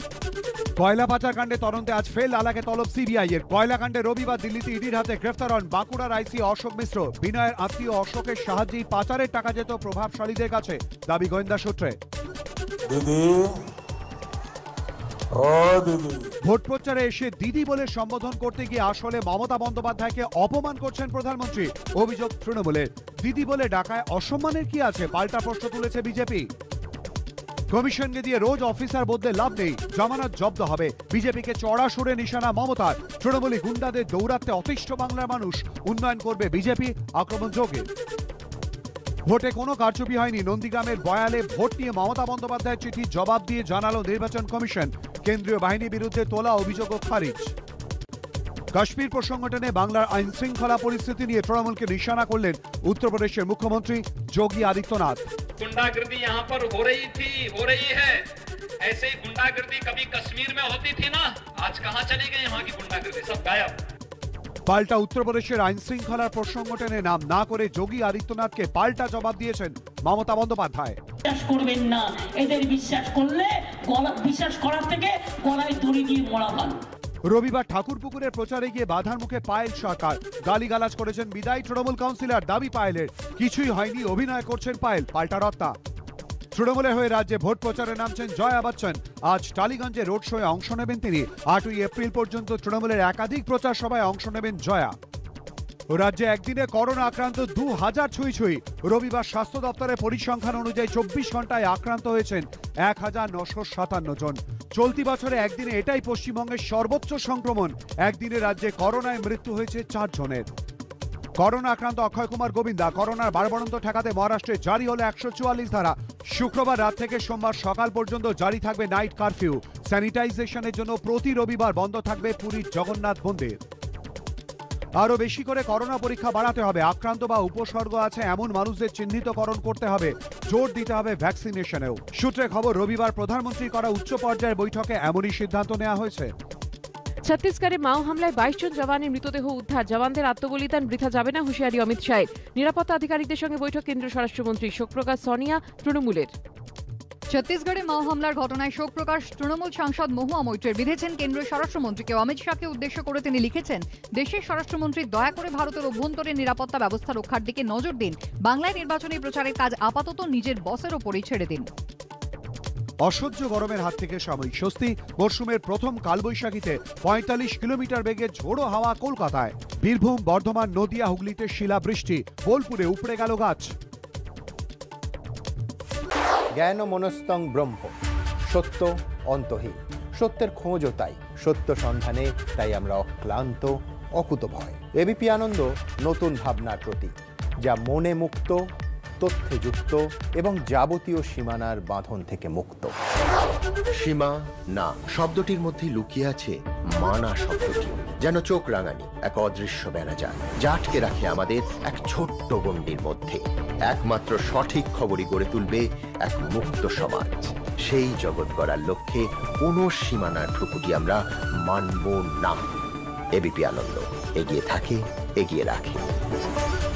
কয়লা পাচারকাণ্ডে তদন্তে আজ ফের লালাকে তলব সিবিআই এর। কয়লাকাণ্ডে রবিবার দিল্লিতে ইডির হাতে গ্রেফতার হন বাঁকুড়ার আইসি অশোক মিশ্র। বিনয়ের আত্মীয় অশোকের সাহায্যেই পাচারের টাকা যেত প্রভাবশালীদের কাছে, দাবি গোয়েন্দা সূত্রে। ভোট প্রচারে এসে দিদি বলে সম্বোধন করতে গিয়ে আসলে মমতা বন্দ্যোপাধ্যায়কে অপমান করছেন প্রধানমন্ত্রী, অভিযোগ তৃণমূলের। দিদি বলে ডাকায় অসম্মানের কি আছে, পাল্টা প্রশ্ন তুলেছে বিজেপি। কমিশনকে দিয়ে রোজ অফিসার বদলে লাভ নেই, জামানত জব্দ হবে। বিজেপিকে চড়া সুরে নিশানা মমতার। তৃণমূলী গুন্ডাদের দৌরাত্মে অতিষ্ঠ বাংলার মানুষ, উন্নয়ন করবে বিজেপি আক্রমণ যোগে। ভোটে কোনো কারচুপি হয়নি, নন্দীগ্রামের বয়ালে ভোট নিয়ে মমতা বন্দ্যোপাধ্যায়ের চিঠির জবাব দিয়ে জানালো নির্বাচন কমিশন। কেন্দ্রীয় বাহিনীর বিরুদ্ধে তোলা অভিযোগও খারিজ। কাশ্মীর প্রসঙ্গ টেনে বাংলার আইন শৃঙ্খলা পরিস্থিতি নিয়ে তৃণমূলকে নিশানা করলেন উত্তরপ্রদেশের মুখ্যমন্ত্রী যোগী আদিত্যনাথ। गुंडागर्दी यहाँ पर हो रही थी, हो रही है। ऐसे ही गुंडागर्दी कभी कश्मीर में होती थी ना, आज कहाँ चली गई वहाँ की गुंडागर्दी, सब गायब। পাল্টা উত্তরপ্রদেশের আইন শৃঙ্খলার প্রসঙ্গ টেনে নাম না করে যোগী আদিত্যনাথকে পাল্টা জবাব দিয়েছেন মমতা বন্দ্যোপাধ্যায়। বিশ্বাস করবেন না, এদের বিশ্বাস করলে বিশ্বাস করার থেকে গলায় দড়ি দিয়ে মরা ভালো। রবিবার ঠাকুরপুকুরের প্রচারে গিয়ে বাধার মুখে পায়েল সরকার। গালিগালাজ করেছেন বিদায়ী তৃণমূল কাউন্সিলর, দাবি পায়েলের কিছুই হয়নি, অভিনয় করছেন পায়েল, পাল্টা রত্তা। তৃণমূলের হয়ে রাজ্যে ভোট প্রচারে নামছেন জয়া বচ্চন। আজ টালিগঞ্জে রোড শোয়ে অংশ নেবেন তিনি। 8ই এপ্রিল পর্যন্ত তৃণমূলের একাধিক প্রচার সভায় অংশ নেবেন জয়া। রাজ্যে একদিনে করোনা আক্রান্ত 2000 ছুঁই। রবিবার স্বাস্থ্য দপ্তরের পরিসংখ্যান অনুযায়ী 24 ঘন্টায় আক্রান্ত হয়েছেন 1957 জন। চলতি বছরে একদিনে এটাই পশ্চিমবঙ্গের সর্বোচ্চ সংক্রমণ। একদিনে রাজ্যে করোনায় মৃত্যু হয়েছে 4 জনের। করোনা আক্রান্ত অক্ষয় কুমার গোবিন্দা। করোনার বাড়বাড়ন্ত ঠেকাতে মহারাষ্ট্রে জারি হলো 144 ধারা। শুক্রবার রাত থেকে সোমবার সকাল পর্যন্ত জারি থাকবে নাইট কারফিউ। স্যানিটাইজেশনের জন্য প্রতি রবিবার বন্ধ থাকবে পুরীর জগন্নাথ মন্দির। আরো বেশি করে করোনা পরীক্ষা বাড়াতে হবে। আক্রান্ত বা উপসর্গ আছে এমন মানুষদের চিহ্নিতকরণ করতে হবে। জোর দিতে হবে ভ্যাকসিনেশনেও। সূত্রে খবর, রবিবার প্রধানমন্ত্রী করা উচ্চ পর্যায়ের বৈঠকে এমনই সিদ্ধান্ত নেওয়া হয়েছে। ছত্তিশগড়ে মাও হামলায় 22 জন জওয়ানের মৃতদেহ উদ্ধার। জওয়ানদের আত্মবলিদান বৃথা যাবে না, হুঁশিয়ারি অমিত শাহের। নিরাপত্তা আধিকারিকদের সঙ্গে বৈঠক কেন্দ্রীয় স্বরাষ্ট্রমন্ত্রী। শোকপ্রকাশ সোনিয়া তৃণমূলের। ছত্তিশগড়ে মাও হামলার ঘটনায় শোক প্রকাশ তৃণমূল সাংসদ মহুয়া মৈত্রের। বিধেছেন কেন্দ্রীয় স্বরাষ্ট্রমন্ত্রীকে। অমিত শাহকে উদ্দেশ্য করে তিনি লিখেছেন, দেশের স্বরাষ্ট্রমন্ত্রী দয়া করে ভারতের অভ্যন্তরীণ নিরাপত্তা ব্যবস্থা রক্ষার দিকে নজর দিন। বাংলায় নির্বাচনী প্রচারের কাজ আপাতত নিজের বসের ওপরই ছেড়ে দিন। অসহ্য গরমের হাত থেকে সাময়িক স্বস্তি। মরশুমের প্রথম কালবৈশাখীতে 45 কিলোমিটার বেগে ঝোড়ো হাওয়া কলকাতায়। বীরভূম, বর্ধমান, নদিয়া, হুগলিতে শিলাবৃষ্টি। বোলপুরে উপড়ে গেল গাছ। জ্ঞান মনস্তং ব্রহ্ম, সত্য অন্তহীন। সত্যের খোঁজও তাই, সত্য সন্ধানে তাই আমরা অক্লান্ত, অকুতভয়। এবিপি আনন্দ নতুন ভাবনার প্রতীক, যা মনে মুক্ত, তথ্যে যুক্ত এবং যাবতীয় সীমানার বাঁধন থেকে মুক্ত। সীমা না শব্দটির মধ্যে লুকিয়ে আছে মানা শব্দটি, যেন চোখ রাঙানি এক অদৃশ্য বেড়াজাল, যা আটকে রাখে আমাদের এক ছোট্ট গণ্ডির মধ্যে। একমাত্র সঠিক খবরই গড়ে তুলবে এক মুক্ত সমাজ। সেই জগৎ গড়ার লক্ষ্যে কোনো সীমানার ঠুকুটি আমরা মানব না। এবিপি আনন্দ এগিয়ে থাকে, এগিয়ে রাখে।